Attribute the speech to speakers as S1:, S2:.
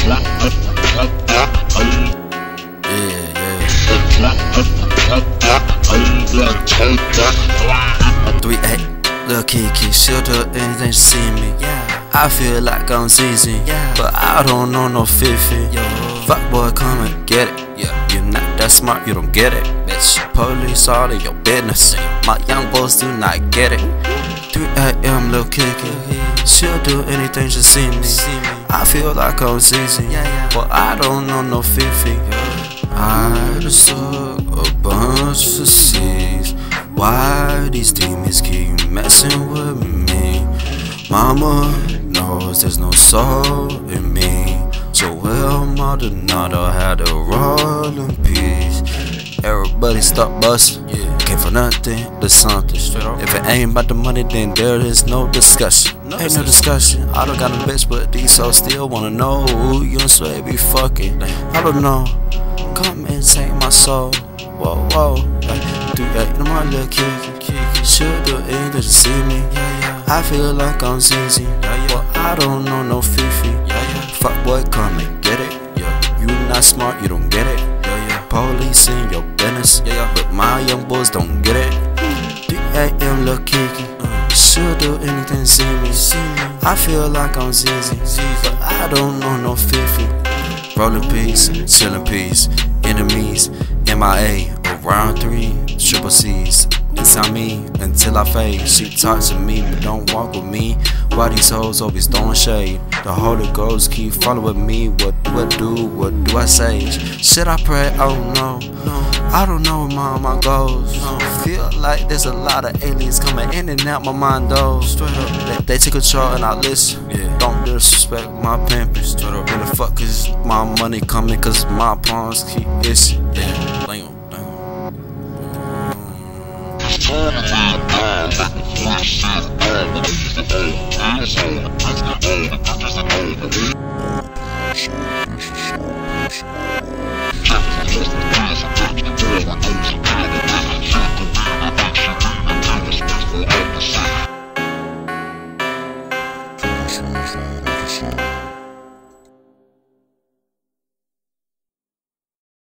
S1: 3-8, Lil Kiki, she'll do anything to see me. I feel like I'm ZZ, but I don't know no Fifi. Fuck boy, come and get it. You're not that smart, you don't get it. Bitch, police all in your business. My young boys do not get it. 3 a.m. Lil Kiki, she'll do anything to see me. I feel like I'm ZZ, but I don't know no Fifi. I just took a bunch of C's. Why these demons keep messing with me? Mama knows there's no soul in me. So well, Maldonado had a roll in peace. Everybody start busting, came for nothing to something. If it ain't about the money, then there is no discussion. Ain't no discussion. I don't got a bitch, but these hoes still wanna know who you and Sway be fucking. I don't know. Come and take my soul. Whoa, whoa. Do that in my Lil Kiki. Should do anything to see me. I feel like I'm ZZ, but I don't know no Fifi. Fuck boy, come and get it. You not smart, you don't get it. Police in your business, but my young boys don't get it. 3 a.m. Lil Kiki, should do anything to see me. I feel like I'm ZZ, but I don't know no Fifi. Rolling peace, chillin' peace, enemies, MIA, around 3 triple C's. It's on me until I fade. She talks to me, but don't walk with me. Why these hoes always throwing shade? The Holy Ghost keep following me. What do I say? Should I pray? I don't know. I don't know where my mind goes. Feel like there's a lot of aliens coming in and out my mind though. They take control and I listen. Don't disrespect my pimpin'. Where the fuck is my money coming? Cause my pawns keep itching.
S2: Damn.